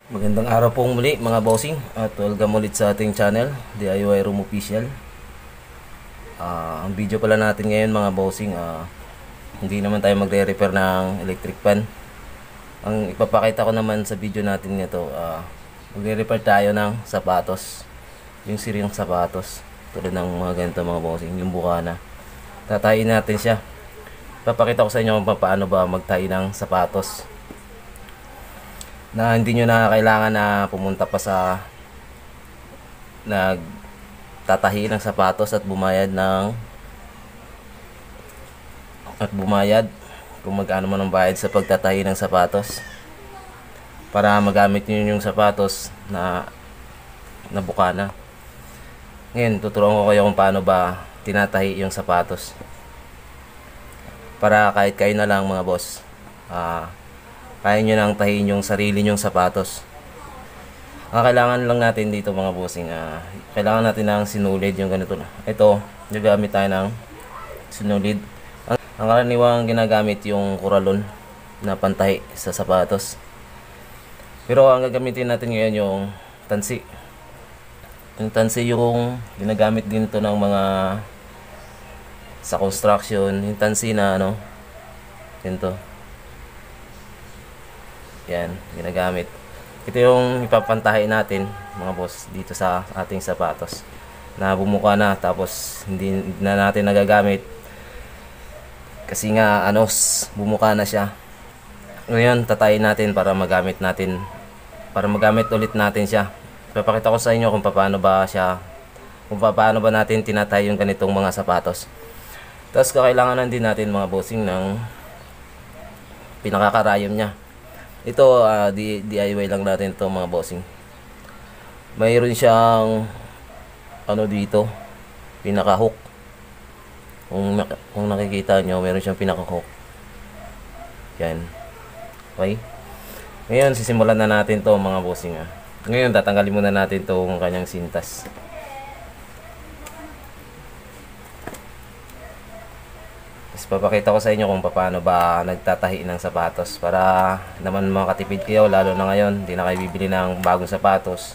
Magandang araw pong muli mga bossing at welcome ulit sa ating channel, DIY Room Official. Ang video pala natin ngayon mga bossing, hindi naman tayo magre-repair ng electric fan. Ang ipapakita ko naman sa video natin nito, magre-repair tayo ng sapatos. Yung siring sapatos, tulad ng mga ganito mga bossing, yung bukana. Tatayin natin siya. Ipapakita ko sa inyo kung paano ba magtahi ng sapatos na hindi nyo na kailangan na pumunta pa sa nagtatahi ng sapatos at bumayad kung magkano man ang bayad sa pagtatahi ng sapatos para magamit nyo yung sapatos na bukana. Ngayon tuturuan ko kayo kung paano ba tinatahi yung sapatos para kahit kayo na lang mga boss, kaya nyo nang tahiin yung sarili nyong sapatos. Ang kailangan lang natin dito mga bossing, kailangan natin ng sinulid yung ganito. Ito, gagamit tayo ng sinulid. Ang karaniwang ginagamit yung kuralon na pantahi sa sapatos. Pero ang gagamitin natin ngayon yung tansi. Yung tansi yung ginagamit din to ng mga sa construction. Yung tansi na ganito. Yan, ginagamit. Ito yung ipapantahi natin mga boss dito sa ating sapatos na bumuka na tapos hindi na natin nagagamit kasi nga bumuka na siya. Ngayon tatayin natin para magamit ulit natin siya. Papakita ko sa inyo kung paano ba natin tinatay yung ganitong mga sapatos. Tapos kakailanganan din natin mga bossing ng pinakakarayom niya. Ito, DIY lang natin to mga bossing. Mayroon siyang dito, pinaka-hook. Kung nakikita nyo, mayroon siyang pinaka-hook. Yan. Okay? Ngayon, sisimulan na natin to mga bossing. Ngayon, tatanggalin muna natin tong kanyang sintas. Papakita ko sa inyo kung paano ba nagtatahi ng sapatos para naman makatipid kayo, lalo na ngayon hindi na kayo bibili ng bagong sapatos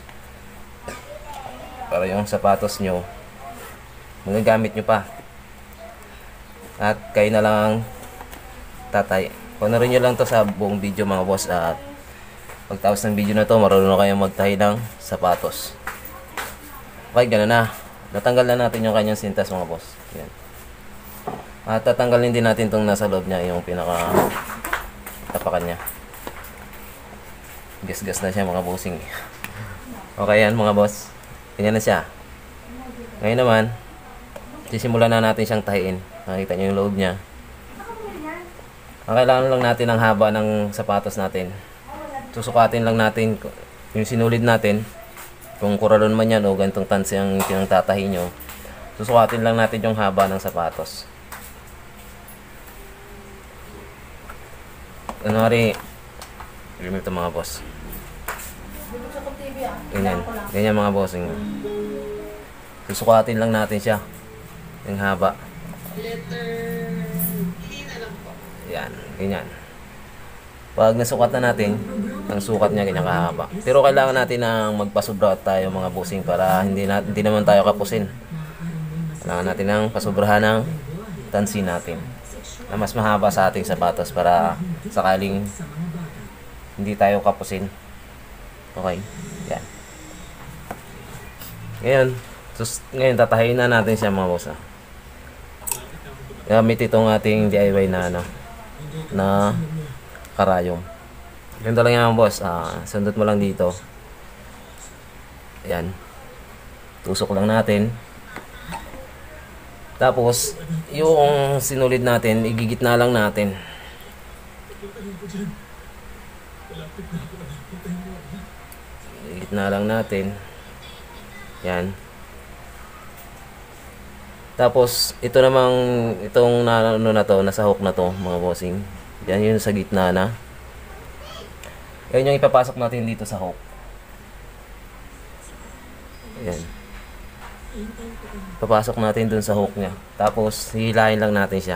para yung sapatos nyo magagamit nyo pa at kayo na lang tatahi. Panorin nyo lang to sa buong video mga boss at pagtapos ng video na to marunong kayo magtahi ng sapatos. Okay, gano'n na, natanggal na natin yung kanyang sintas mga boss. Yan. At tatanggalin din natin itong nasa loob niya, yung pinaka tapakan niya. Gas-gas na siya mga bossing. Okay yan mga boss, ganyan na siya. Ngayon naman sisimulan na natin siyang tahiin. Nakita niyo yung loob niya. Ang kailangan lang natin ang haba ng sapatos natin. Susukatin lang natin yung sinulid natin, kung kuralon man yan o gantong tansi ang pinangtatahi nyo. Susukatin lang natin yung haba ng sapatos. Kunwari, ito mga boss. Ganyan mga bossing. Susukatin lang natin siya. Yung haba. Yan, ganyan. Pag nasukat na natin, ang sukat niya ganyan kahaba. Pero kailangan natin ng magpasobra tayo mga bossing para hindi naman tayo kapusin. Kailangan natin ng pasobrahan ng tansi natin na mas mahaba sa ating sapatos para sakaling hindi tayo kapusin. Okay, yan. Ngayon tatahiin na natin siya mga boss. Gamit itong ating DIY na karayom. Ganito lang yan mga boss. Sundot mo lang dito. Yan, tusok lang natin. Tapos, yung sinulid natin, igigitna lang natin. Igigitna lang natin. Yan. Tapos, itong nasa hook na to, mga bossing. Yan yun sa gitna na. Yan yung ipapasok natin dito sa hook. Yan. Papasok natin dun sa hook niya. Tapos hihilahin lang natin siya.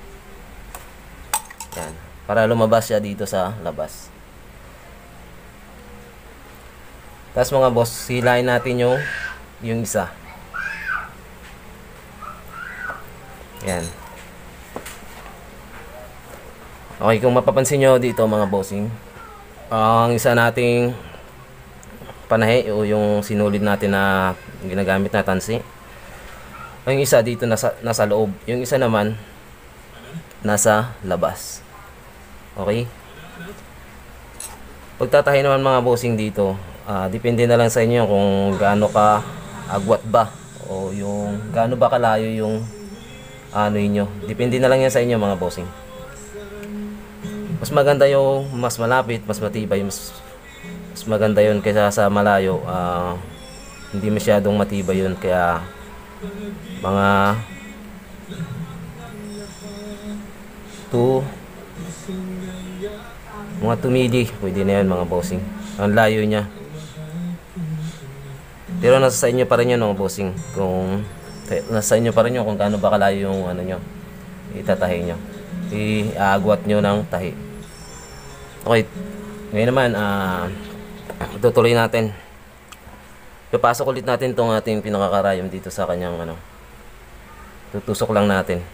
Yan. Para lumabas siya dito sa labas. Tapos mga boss, hilahin natin yung isa. Yan. Okay, kung mapapansin nyo dito mga bossing, ang isa nating panahe o yung sinulid natin na ginagamit na tansi, yung isa dito nasa loob, yung isa naman nasa labas. Okay? Pagtatahi naman mga bossing dito, depende na lang sa inyo kung gaano ka agwat ba o yung gaano ba kalayo yung ano inyo. Depende na lang yan sa inyo mga bossing. Mas maganda yung mas malapit, mas matibay, mas maganda yun kaysa sa malayo. Hindi masyadong matibay yun, kaya mga 2 mili pwede na yun mga bossing. Ang layo niya, pero nasa sa inyo pa rin yun mga bossing. Kung nasa inyo pa rin yun kung gaano ba kalayo yung ano nyo itatahi nyo, iagwat nyo ng tahi. Okay, ngayon naman tutuloy natin. Papasok ulit natin tong ating pinakakarayom dito sa kanyang ano. Tutusok lang natin.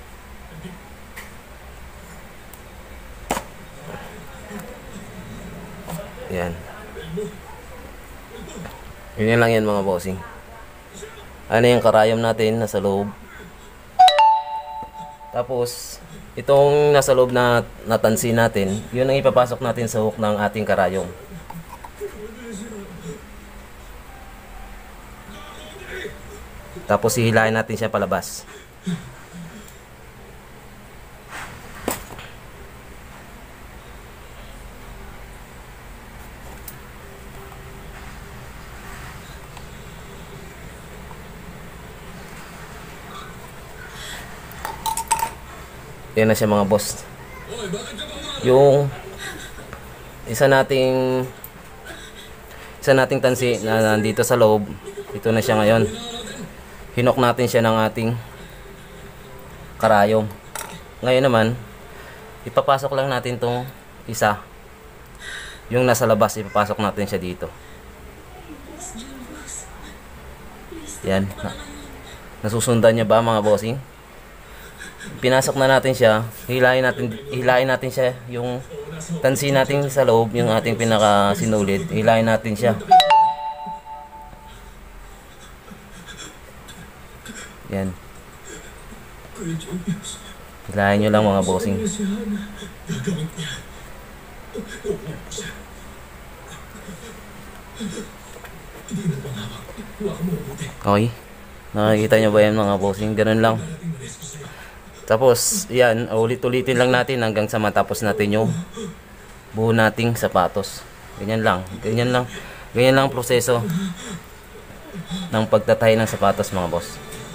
Yan. Yun lang yan mga bossing. Ano yung karayom natin nasa loob. Tapos itong nasa loob na natansi natin, yun ang ipapasok natin sa hook ng ating karayom. Tapos hihilahin natin siya palabas. Yan na siya mga boss. Yung isa nating tansi na nandito sa loob, ito na siya ngayon. Hinok natin siya ng ating karayom. Ngayon naman, ipapasok lang natin tong isa. Yung nasa labas, ipapasok natin siya dito. Yan. Nasusundan niya ba mga bossing? Pinasok na natin siya, hilahin natin siya, yung tansi natin sa loob, yung ating pinaka sinulid, hilahin natin siya. Yan. Hilahin nyo lang mga bossing. Okay. Nakikita nyo ba yan mga bossing? Ganun lang. Tapos, yan, ulit-ulitin lang natin hanggang sa matapos natin yung buo nating sapatos. Ganyan lang. Ganyan lang proseso ng pagtatahi ng sapatos mga boss.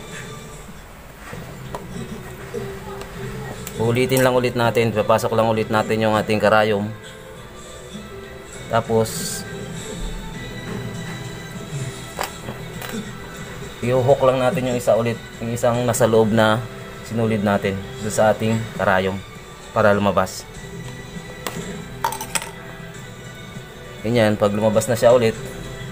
Ulitin lang ulit natin, papasok lang ulit natin yung ating karayom. Tapos, i-hook lang natin yung isa ulit, yung isang nasa loob na sinulid natin doon sa ating karayom para lumabas. Ganyan, pag lumabas na siya ulit,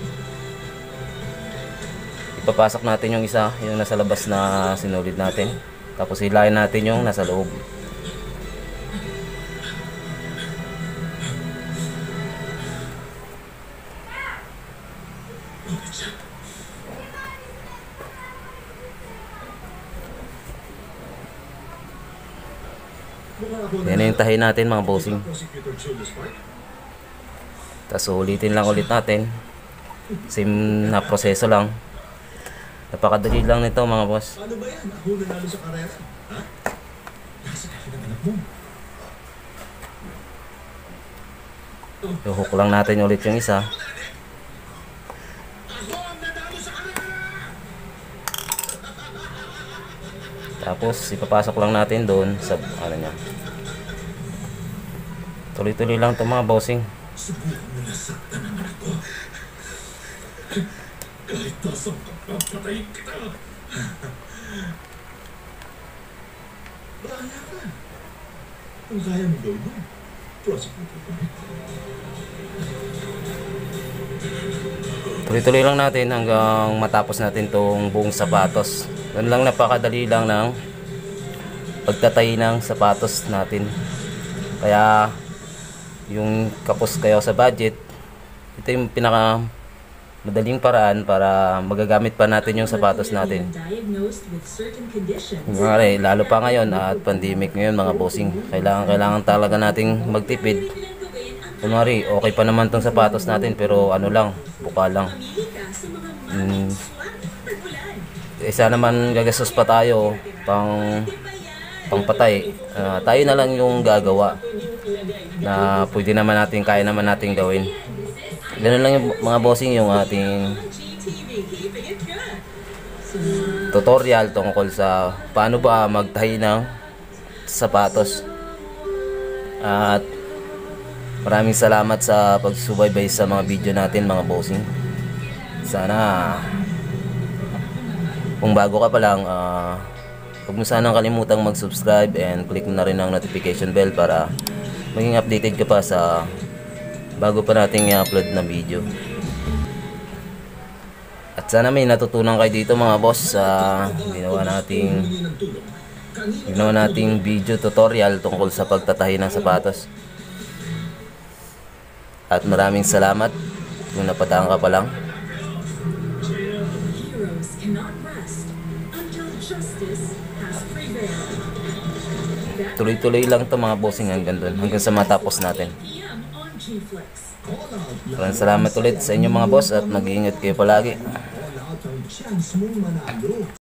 ipapasok natin yung isa, yung nasa labas na sinulid natin. Tapos hilahin natin yung nasa loob. Yan yung tahi natin mga bossing. Tapos ulitin lang ulit natin. Same na proseso lang. Napakadali lang nito mga boss. Ano ba yan? Ako nanalo sa karera? Ha? Nasa kaki ng anak mo. I-hook lang natin ulit yung isa. Tapos ipapasok lang natin doon sa ano niya. Tuloy-tuloy lang ito mga bossing. Subukan mo na saktan ang anak ko. Kahit nasang papatayin kita. Bahala ka. Kung kaya mo gawin mo, prosecute ko. Tuloy-tuloy lang natin hanggang matapos natin tong buong sapatos. Ganun lang, napakadali lang ng pagtatay ng sapatos natin. Kaya yung kapos kayo sa budget, ito yung pinaka madaling paraan para magagamit pa natin yung sapatos natin. Kunwari, lalo pa ngayon at pandemic ngayon mga bossing, kailangan talaga nating magtipid. Kunwari, okay pa naman tong sapatos natin pero ano lang, buka lang. Isa naman gagastos pa tayo pangpatay. Tayo na lang yung gagawa na pwede naman natin, kaya naman natin gawin. Ganun lang yung mga bossing, yung ating tutorial tungkol sa paano ba magtahi ng sapatos. At maraming salamat sa pagsubaybay sa mga video natin mga bossing. Sana kung bago ka pa lang, huwag mo sanang kalimutang mag-subscribe and click mo na rin ang notification bell para maging updated ka pa sa bago pa nating i-upload na video. At sana may natutunan kayo dito mga boss sa ginawa nating video tutorial tungkol sa pagtatahi ng sapatos. At maraming salamat kung napadaan ka pa lang. Tuloy-tuloy lang to mga bossing hanggang doon, hanggang sa matapos natin. Maraming salamat ulit sa inyo mga boss at mag-iingat kayo palagi.